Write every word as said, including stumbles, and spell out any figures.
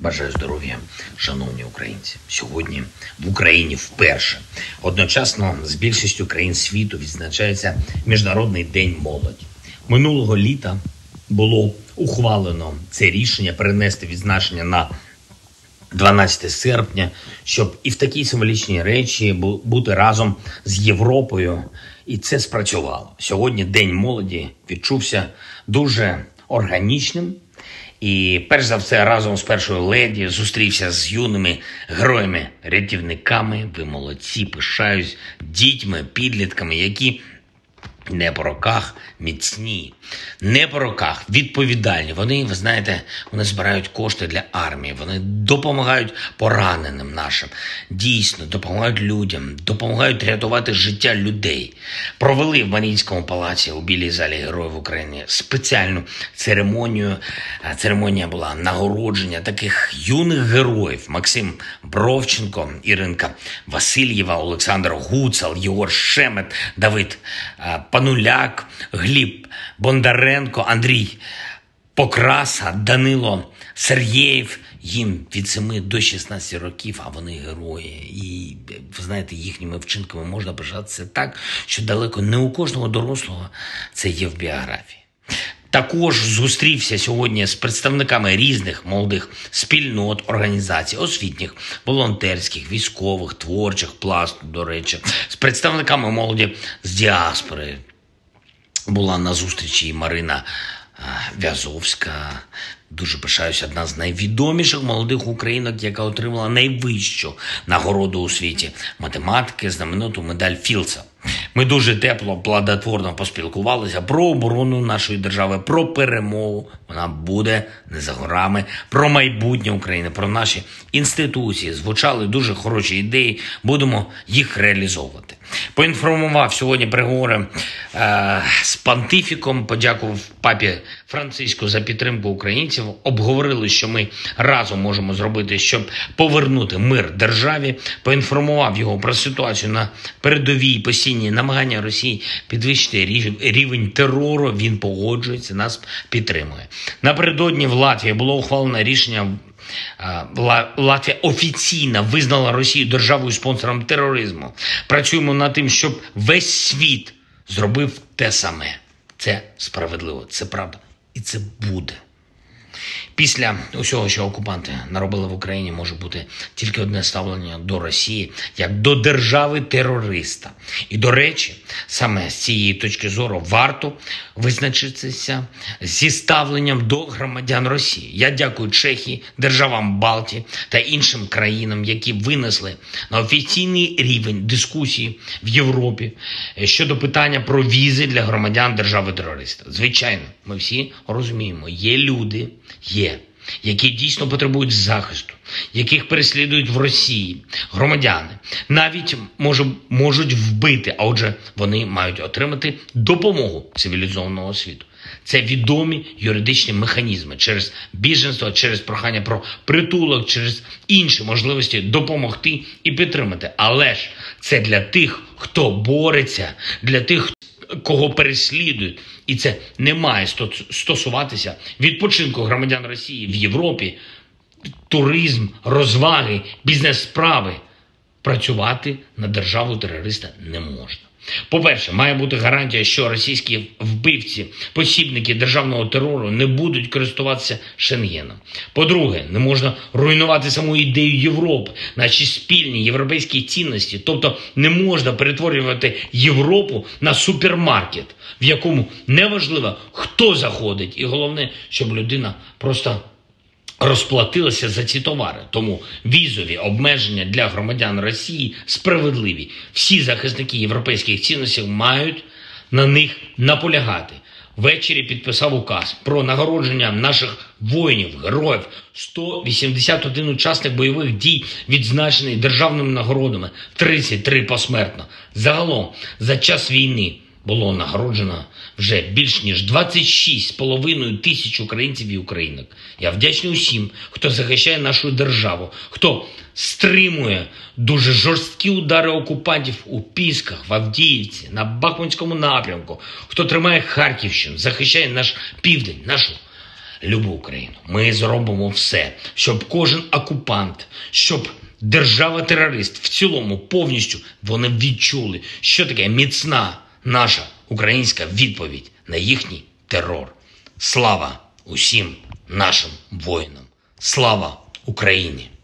Бажаю здоров'я, шановні українці. Сьогодні в Україні вперше. Одночасно з більшістю країн світу відзначається Міжнародний день молоді. Минулого літа було ухвалено це рішення перенести відзначення на дванадцяте серпня, щоб і в такій символічній речі бути разом з Європою. І це спрацювало. Сьогодні День молоді відчувся дуже органічним. І перш за все разом з першою леді зустрівся з юними героями-рятівниками. Ви молодці, пишаюсь дітьми, підлітками, які не по роках міцні, не по роках відповідальні. Вони, ви знаєте, вони збирають кошти для армії, вони допомагають пораненим нашим, дійсно допомагають людям, допомагають рятувати життя людей. Провели в Маріїнському палаці у Білій залі Героїв України спеціальну церемонію. Церемонія була нагородження таких юних героїв: Максим Бровченко, Іринка Васильєва, Олександр Гуцал, Єгор Шемет, Давид Пануляк, Гліб Бондаренко, Андрій Покраса, Данило Сергєєв. Їм від семи до шістнадцяти років, а вони герої. І, ви знаєте, їхніми вчинками можна пишатися так, що далеко не у кожного дорослого це є в біографії. Також зустрівся сьогодні з представниками різних молодих спільнот, організацій, освітніх, волонтерських, військових, творчих, Пласту, до речі, з представниками молоді з діаспори. Була на зустрічі і Марина В'язовська. Дуже пишаюся, одна з найвідоміших молодих українок, яка отримала найвищу нагороду у світі математики, знамениту медаль Філдса. Ми дуже тепло, плодотворно поспілкувалися про оборону нашої держави, про перемогу. Вона буде не за горами, про майбутнє України, про наші інституції. Звучали дуже хороші ідеї, будемо їх реалізовувати. Поінформував сьогодні переговори е, з понтифіком, подякував папі Франциску за підтримку українців. Обговорили, що ми разом можемо зробити, щоб повернути мир державі. Поінформував його про ситуацію на передовій, постійні намагання Росії підвищити рівень терору. Він погоджується, нас підтримує. Напередодні в Латвії було ухвалено рішення. Латвія офіційно визнала Росію державою спонсором тероризму. Працюємо над тим, щоб весь світ зробив те саме. Це справедливо, це правда і це буде. Після усього, що окупанти наробили в Україні, може бути тільки одне ставлення до Росії, як до держави-терориста. І, до речі, саме з цієї точки зору варто визначитися зі ставленням до громадян Росії. Я дякую Чехії, державам Балтії та іншим країнам, які винесли на офіційний рівень дискусії в Європі щодо питання про візи для громадян держави-терориста. Звичайно, ми всі розуміємо, є люди, є, які дійсно потребують захисту, яких переслідують в Росії громадяни, навіть може, можуть вбити, а отже вони мають отримати допомогу цивілізованого світу. Це відомі юридичні механізми через біженство, через прохання про притулок, через інші можливості допомогти і підтримати. Але ж це для тих, хто бореться, для тих, кого переслідують. І це не має стосуватися відпочинку громадян Росії в Європі, туризм, розваги, бізнес-справи. Працювати на державу-терориста не можна. По-перше, має бути гарантія, що російські вбивці, посібники державного терору не будуть користуватися Шенгеном. По-друге, не можна руйнувати саму ідею Європи, наші спільні європейські цінності. Тобто не можна перетворювати Європу на супермаркет, в якому неважливо, хто заходить. І головне, щоб людина просто розплатилася за ці товари. Тому візові обмеження для громадян Росії справедливі. Всі захисники європейських цінностей мають на них наполягати. Ввечері підписав указ про нагородження наших воїнів, героїв. сто вісімдесят один учасник бойових дій відзначений державними нагородами, тридцять три посмертно. Загалом за час війни було нагороджено вже більш ніж двадцять шість з половиною тисяч українців і українок. Я вдячний усім, хто захищає нашу державу, хто стримує дуже жорсткі удари окупантів у Пісках, в Авдіївці, на Бахмутському напрямку, хто тримає Харківщину, захищає наш південь, нашу любу країну. Ми зробимо все, щоб кожен окупант, щоб держава-терорист в цілому повністю вони відчули, що таке міцна наша українська відповідь на їхній терор. Слава усім нашим воїнам! Слава Україні!